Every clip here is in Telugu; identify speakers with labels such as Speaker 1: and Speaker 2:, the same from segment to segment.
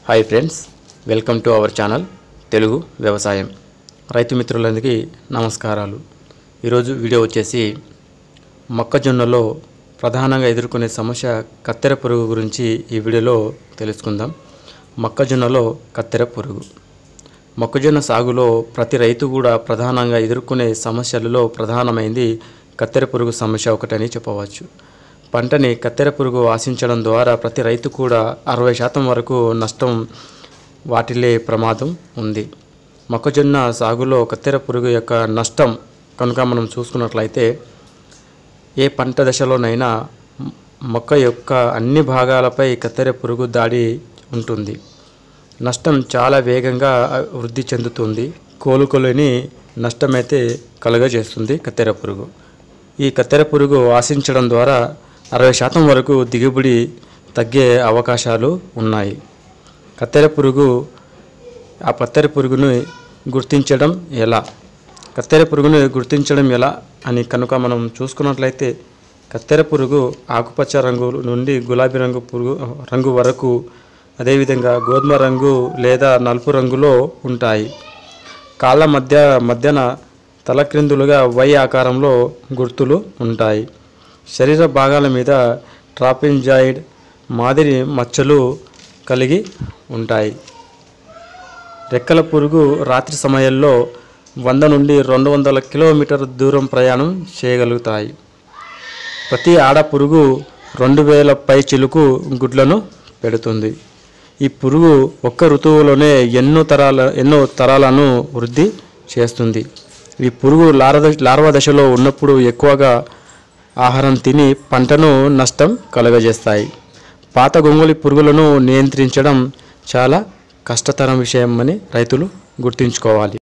Speaker 1: Hi friends, welcome to our channel Telugu వ్యవసాయం. రైతు మిత్రులందరికీ నమస్కారాలు. ఈరోజు వీడియో వచ్చేసి మొక్కజొన్నలో ప్రధానంగా ఎదుర్కొనే సమస్య కత్తెర పురుగు గురించి ఈ వీడియోలో తెలుసుకుందాం. మొక్కజొన్నలో కత్తెర పురుగు. మొక్కజొన్న సాగులో ప్రతి రైతు కూడా ప్రధానంగా ఎదుర్కొనే సమస్యలలో ప్రధానమైంది కత్తెర పురుగు సమస్య ఒకటని చెప్పవచ్చు. పంటని కత్తెర పురుగు ఆశించడం ద్వారా ప్రతి రైతు కూడా 60% వరకు నష్టం వాటిల్లే ప్రమాదం ఉంది. మొక్కజొన్న సాగులో కత్తెర పురుగు యొక్క నష్టం కనుక మనం చూసుకున్నట్లయితే ఏ పంట దశలోనైనా మొక్క యొక్క అన్ని భాగాలపై కత్తెర పురుగు దాడి ఉంటుంది. నష్టం చాలా వేగంగా వృద్ధి చెందుతుంది. కోలుకోలేని నష్టమైతే కలుగజేస్తుంది కత్తెర పురుగు. ఈ కత్తెర పురుగు ఆశించడం ద్వారా 60% వరకు దిగుబడి తగ్గే అవకాశాలు ఉన్నాయి. కత్తెర పురుగును గుర్తించడం ఎలా? కత్తెర పురుగును గుర్తించడం ఎలా అని కనుక మనం చూసుకున్నట్లయితే కత్తెర పురుగు ఆకుపచ్చ రంగు నుండి గులాబీ రంగు వరకు, అదేవిధంగా గోధుమ రంగు లేదా నలుపు రంగులో ఉంటాయి. కాళ్ళ మధ్యన తలక్రిందులుగా వై ఆకారంలో గుర్తులు ఉంటాయి. శరీర భాగాల మీద ట్రాపెజాయిడ్ మాదిరి మచ్చలు కలిగి ఉంటాయి. రెక్కల పురుగు రాత్రి సమయంలో 100 నుండి 200 కిలోమీటర్ దూరం ప్రయాణం చేయగలుగుతాయి. ప్రతి ఆడ పురుగు 2000 పై చిలుకు గుడ్లను పెడుతుంది. ఈ పురుగు ఒక్క ఋతువులోనే ఎన్నో తరాలను వృద్ధి చేస్తుంది. ఈ పురుగు లార్వా దశలో ఉన్నప్పుడు ఎక్కువగా ఆహారం తిని పంటను నష్టం కలుగజేస్తాయి. పాత గొంగళి పురుగులను నియంత్రించడం చాలా కష్టతరం విషయం అని రైతులు గుర్తుంచుకోవాలి.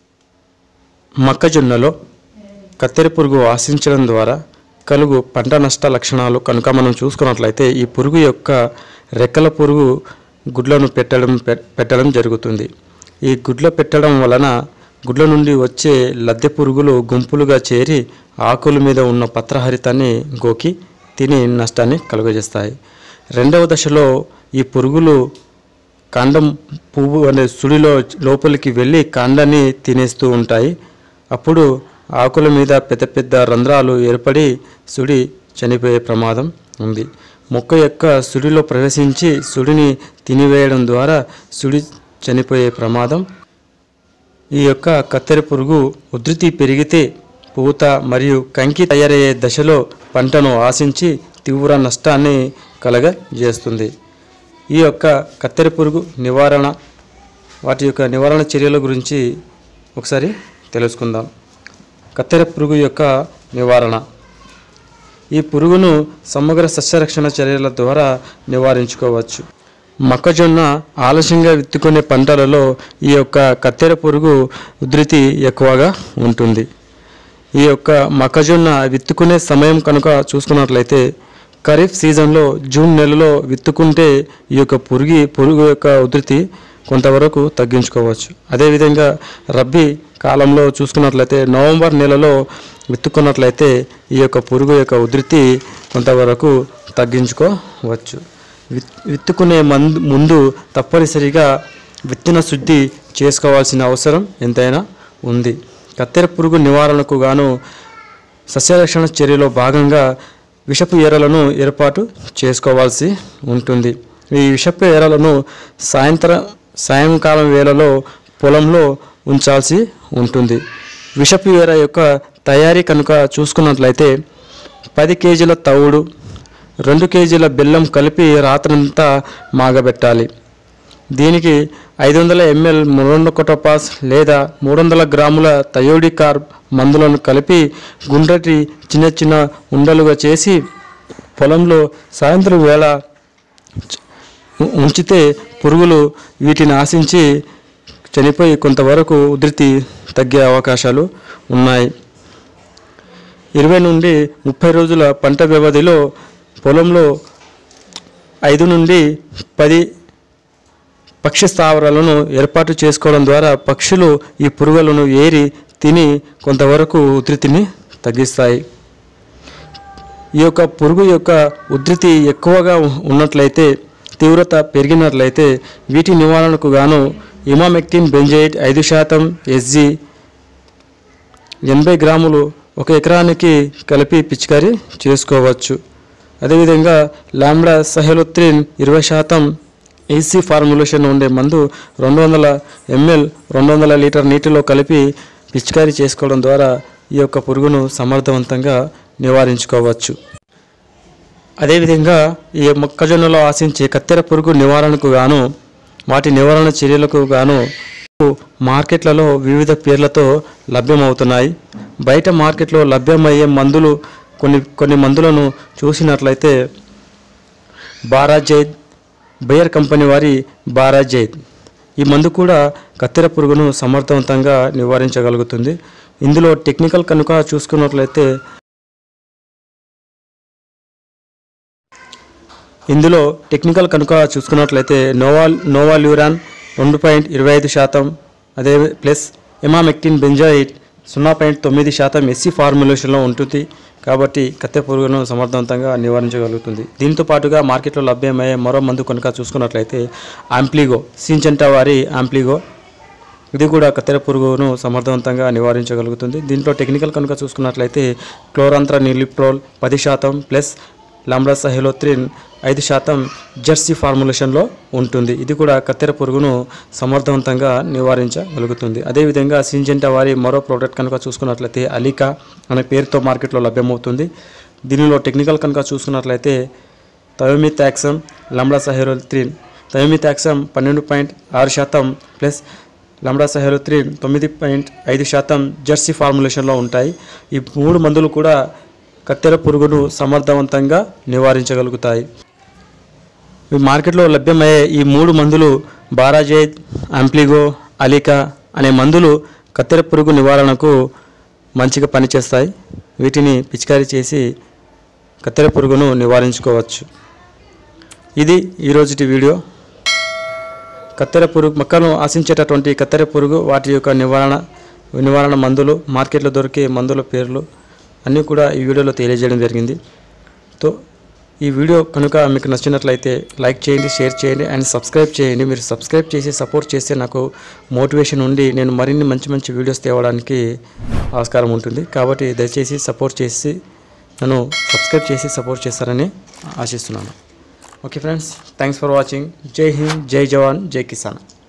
Speaker 1: మొక్కజొన్నలో కత్తెర పురుగు ఆశించడం ద్వారా కలుగు పంట నష్ట లక్షణాలు కనుక మనం చూసుకున్నట్లయితే ఈ పురుగు యొక్క రెక్కల పురుగు గుడ్లను పెట్టడం జరుగుతుంది. ఈ గుడ్ల పెట్టడం వలన గుడ్ల నుండి వచ్చే లద్దె పురుగులు గుంపులుగా చేరి ఆకుల మీద ఉన్న పత్రహరితాన్ని గోకి తిని నష్టాన్ని కలుగజేస్తాయి. రెండవ దశలో ఈ పురుగులు కాండం పువ్వు అనే సుడిలో లోపలికి వెళ్ళి కాండాన్ని తినేస్తూ ఉంటాయి. అప్పుడు ఆకుల మీద పెద్ద పెద్ద రంధ్రాలు ఏర్పడి సుడి చనిపోయే ప్రమాదం ఉంది. మొక్క యొక్క సుడిలో ప్రవేశించి సుడిని తినివేయడం ద్వారా సుడి చనిపోయే ప్రమాదం. ఈ యొక్క కత్తెర పురుగు ఉధృతి పెరిగితే పూత మరియు కంకి తయారయ్యే దశలో పంటను ఆశించి తీవ్ర నష్టాన్ని కలగజేస్తుంది. ఈ యొక్క కత్తెర పురుగు నివారణ, వాటి యొక్క నివారణ చర్యల గురించి ఒకసారి తెలుసుకుందాం. కత్తెర పురుగు యొక్క నివారణ. ఈ పురుగును సమగ్ర సస్యరక్షణ చర్యల ద్వారా నివారించుకోవచ్చు. మొక్కజొన్న ఆలస్యంగా విత్తుకునే పంటలలో ఈ యొక్క కత్తెర పురుగు ఉధృతి ఎక్కువగా ఉంటుంది. ఈ యొక్క మొక్కజొన్న విత్తుకునే సమయం కనుక చూసుకున్నట్లయితే ఖరీఫ్ సీజన్లో జూన్ నెలలో విత్తుకుంటే ఈ యొక్క పురుగు యొక్క ఉధృతి కొంతవరకు తగ్గించుకోవచ్చు. అదేవిధంగా రబ్బీ కాలంలో చూసుకున్నట్లయితే నవంబర్ నెలలో విత్తుకున్నట్లయితే ఈ యొక్క పురుగు యొక్క ఉధృతి కొంతవరకు తగ్గించుకోవచ్చు. విత్తుకునే ముందు తప్పనిసరిగా విత్తన శుద్ధి చేసుకోవాల్సిన అవసరం ఎంతైనా ఉంది. కత్తెర పురుగు నివారణకు గాను సస్యరక్షణ చర్యలో భాగంగా విషపు ఎరలను ఏర్పాటు చేసుకోవాల్సి ఉంటుంది. ఈ విషపు ఎరలను సాయంకాలం వేళలో పొలంలో ఉంచాల్సి ఉంటుంది. విషపు ఎర యొక్క తయారీ కనుక చూసుకున్నట్లయితే 10 కేజీల తవుడు, 2 కేజీల బెల్లం కలిపి రాత్రంతా మాగబెట్టాలి. దీనికి 500 ml మోనోకోటోపాస్ లేదా 300 గ్రాముల థయోడికార్బ్ మందులను కలిపి గుండ్రటి చిన్న చిన్న ఉండలుగా చేసి పొలంలో సాయంత్రం వేళ ఉంచితే పురుగులు వీటిని ఆశించి చనిపోయి కొంతవరకు ఉధృతి తగ్గే అవకాశాలు ఉన్నాయి. 20 నుండి 30 రోజుల పంట వ్యవధిలో పొలంలో 5 నుండి 10 పక్షి స్థావరాలను ఏర్పాటు చేసుకోవడం ద్వారా పక్షులు ఈ పురుగులను ఏరి తిని కొంతవరకు ఉధృతిని తగ్గిస్తాయి. ఈ యొక్క పురుగు యొక్క ఉధృతి ఎక్కువగా ఉన్నట్లయితే తీవ్రత పెరిగినట్లయితే వీటి నివారణకు గాను ఇమామెక్టిన్ బెంజైట్ 5% ఎస్జి 80 గ్రాములు 1 ఎకరానికి కలిపి పిచికారీ చేసుకోవచ్చు. అదేవిధంగా లాంబ్డా సహెలోత్రిన్ 20% ఈసీ ఫార్ములేషన్ ఉండే మందు 200 ml 200 లీటర్ నీటిలో కలిపి పిచికారీ చేసుకోవడం ద్వారా ఈ యొక్క పురుగును సమర్థవంతంగా నివారించుకోవచ్చు. అదేవిధంగా ఈ మొక్కజొన్నలో ఆశించే కత్తెర పురుగు నివారణకు గాను వాటి నివారణ చర్యలకు గాను మార్కెట్లలో వివిధ పేర్లతో లభ్యమవుతున్నాయి. బయట మార్కెట్లో లభ్యమయ్యే మందులు కొన్ని మందులను చూసినట్లయితే బారాజైద్, బయర్ కంపెనీ వారి బారాజైద్ ఈ మందు కూడా కత్తెర పురుగును సమర్థవంతంగా నివారించగలుగుతుంది. ఇందులో టెక్నికల్ కనుక చూసుకున్నట్లయితే నోవాల్యూరాన్ 2.25%, అదే ప్లస్ ఇమామెక్టిన్ బెంజైట్ 0.9% ఎస్సీ ఫార్ములేషన్లో ఉంటుంది. కాబట్టి కత్తెర పురుగును సమర్థవంతంగా నివారించగలుగుతుంది. దీంతో పాటుగా మార్కెట్లో లభ్యమయ్యే మరో మందు కనుక చూసుకున్నట్లయితే ఆంప్లిగో, సింజెంటా వారి ఆంప్లిగో ఇది కూడా కత్తెర పురుగును సమర్థవంతంగా నివారించగలుగుతుంది. దీంట్లో టెక్నికల్ కనుక చూసుకున్నట్లయితే chlorantraniliprole 10% plus lambda cyhalothrin 5% ZC ఫార్ములేషన్లో ఉంటుంది. ఇది కూడా కత్తెర పురుగును సమర్థవంతంగా నివారించగలుగుతుంది. అదేవిధంగా సింజెంటా వారి మరో ప్రోడక్ట్ కనుక చూసుకున్నట్లయితే అలికా అనే పేరుతో మార్కెట్లో లభ్యమవుతుంది. దీనిలో టెక్నికల్ కనుక చూసుకున్నట్లయితే thiamethoxam, lambda cyhalothrin, thiamethoxam 12.6% plus lambda cyhalothrin 9.5% ZC ఫార్ములేషన్లో ఉంటాయి. ఈ 3 మందులు కూడా కత్తెర పురుగును సమర్థవంతంగా నివారించగలుగుతాయి. ఈ మార్కెట్లో లభ్యమయ్యే ఈ 3 మందులు బారాజైద్, ఆంప్లిగో, అలికా అనే మందులు కత్తెర పురుగు నివారణకు మంచిగా పనిచేస్తాయి. వీటిని పిచికారీ చేసి కత్తెర పురుగును నివారించుకోవచ్చు. ఇది ఈరోజుటి వీడియో. కత్తెర పురుగు మొక్కను ఆశించేటటువంటి కత్తెర పురుగు వాటి యొక్క నివారణ మందులు, మార్కెట్లో దొరికే మందుల పేర్లు అన్నీ కూడా ఈ వీడియోలో తెలియజేయడం జరిగింది. సో ఈ వీడియో కనుక మీకు నచ్చినట్లయితే లైక్ చేయండి, షేర్ చేయండి అండ్ సబ్స్క్రైబ్ చేయండి. మీరు సబ్స్క్రైబ్ చేసి సపోర్ట్ చేస్తే నాకు మోటివేషన్ ఉండి నేను మరిన్ని మంచి వీడియోస్ తేవడానికి ఆస్కారం ఉంటుంది. కాబట్టి దయచేసి సపోర్ట్ చేసి నన్ను సబ్స్క్రైబ్ చేసి సపోర్ట్ చేస్తారని ఆశిస్తున్నాను. Okay friends, thanks for watching. జై హింద్, జై జవాన్, జై కిసాన్.